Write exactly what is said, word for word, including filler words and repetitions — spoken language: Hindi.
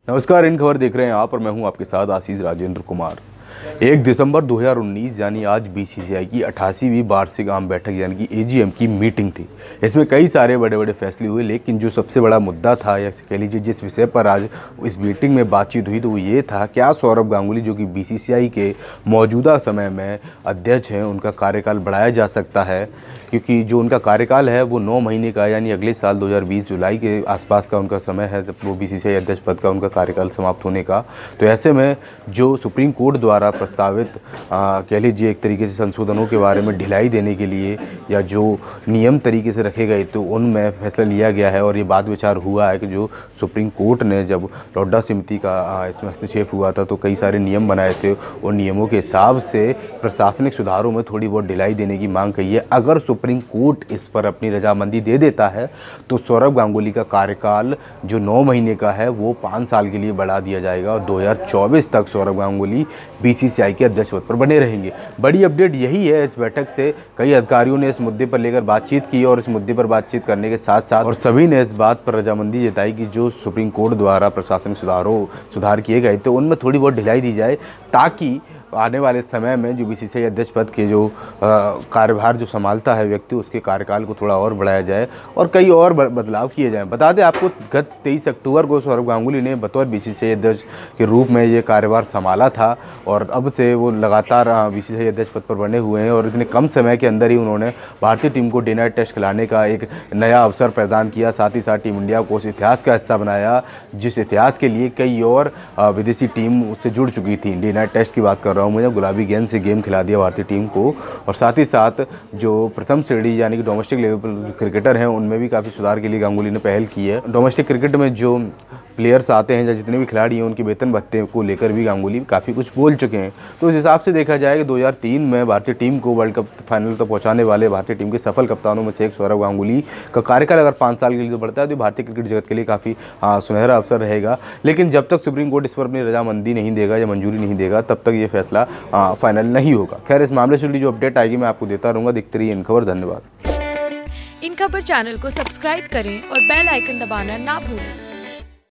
नमस्कार, इन खबर देख रहे हैं आप और मैं हूं आपके साथ आशीष राजेंद्र कुमार। एक दिसंबर दो हज़ार उन्नीस यानी आज बीसीसीआई की अट्ठासीवीं वार्षिक आम बैठक यानी कि एजीएम की मीटिंग थी। इसमें कई सारे बड़े बड़े फैसले हुए, लेकिन जो सबसे बड़ा मुद्दा था या कह लीजिए जिस विषय पर आज इस मीटिंग में बातचीत हुई तो वो ये था, क्या सौरभ गांगुली जो कि बीसीसीआई के मौजूदा समय में अध्यक्ष हैं उनका कार्यकाल बढ़ाया जा सकता है, क्योंकि जो उनका कार्यकाल है वो नौ महीने का यानी अगले साल दो हज़ार बीस जुलाई के आसपास का उनका समय है जब वो बीसीसीआई अध्यक्ष पद का उनका कार्यकाल समाप्त होने का। तो ऐसे में जो सुप्रीम कोर्ट द्वारा प्रस्तावित कह लीजिए एक तरीके से संशोधनों के बारे में ढिलाई देने के लिए या जो नियम तरीके से रखे गए तो उनमें फैसला लिया गया है। और ये बात विचार हुआ है कि जो सुप्रीम कोर्ट ने जब लोड्डा समिति का इसमें हस्तक्षेप हुआ था तो कई सारे नियम बनाए थे, उन नियमों के हिसाब से प्रशासनिक सुधारों में थोड़ी बहुत ढिलाई देने की मांग की है। अगर सुप्रीम कोर्ट इस पर अपनी रजामंदी दे देता है तो सौरभ गांगुली का कार्यकाल जो नौ महीने का है वो पाँच साल के लिए बढ़ा दिया जाएगा और दो हज़ार चौबीस तक सौरभ गांगुली बीसीसीआई के अध्यक्ष पद पर बने रहेंगे। बड़ी अपडेट यही है इस बैठक से। कई अधिकारियों ने इस मुद्दे पर लेकर बातचीत की और इस मुद्दे पर बातचीत करने के साथ साथ और सभी ने इस बात पर रजामंदी जताई कि जो सुप्रीम कोर्ट द्वारा प्रशासनिक सुधारों सुधार किए गए तो उनमें थोड़ी बहुत ढिलाई दी जाए, ताकि आने वाले समय में जो बीसीसीआई अध्यक्ष पद के जो कार्यभार जो संभालता है व्यक्ति उसके कार्यकाल को थोड़ा और बढ़ाया जाए और कई और बदलाव किए जाएं। बता दें आपको, गत तेईस अक्टूबर को सौरभ गांगुली ने बतौर बीसीसीआई अध्यक्ष के रूप में ये कार्यभार संभाला था और अब से वो लगातार बीसीसीआई अध्यक्ष पद पर बने हुए हैं और इतने कम समय के अंदर ही उन्होंने भारतीय टीम को डे नाइट टेस्ट खिलाने का एक नया अवसर प्रदान किया। साथ ही साथ टीम इंडिया को उस इतिहास का हिस्सा बनाया जिस इतिहास के लिए कई और विदेशी टीम उससे जुड़ चुकी थी। डे नाइट टेस्ट की बात कर रहा हूँ, मुझे गुलाबी गेंद से गेम खिला दिया भारतीय टीम को। और साथ ही साथ जो प्रथम श्रेणी यानी कि डोमेस्टिक लेवल क्रिकेटर हैं उनमें भी काफ़ी सुधार के लिए गांगुली ने पहल की है। डोमेस्टिक क्रिकेट में जो प्लेयर्स आते हैं या जितने भी खिलाड़ी हैं उनके वेतन भत्ते को लेकर भी गांगुली काफ़ी कुछ बोल चुके हैं। तो इस हिसाब से देखा जाए कि दो हज़ार तीन में भारतीय टीम को वर्ल्ड कप फाइनल तक पहुंचाने वाले भारतीय टीम के सफल कप्तानों में से एक सौरभ गांगुली का कार्यकाल अगर पाँच साल के लिए बढ़ता है तो भारतीय क्रिकेट जगत के लिए काफ़ी सुनहरा अवसर रहेगा। लेकिन जब तक सुप्रीम कोर्ट इस पर अपनी रजामंदी नहीं देगा या मंजूरी नहीं देगा तब तक ये फैसला फाइनल नहीं होगा। खैर, इस मामले से जुड़ी जो अपडेट आएगी मैं आपको देता रहूँगा। दिखती रही इन खबर। धन्यवाद। इन खबर चैनल को सब्सक्राइब करें और बेल आइकन दबाना ना भूलें।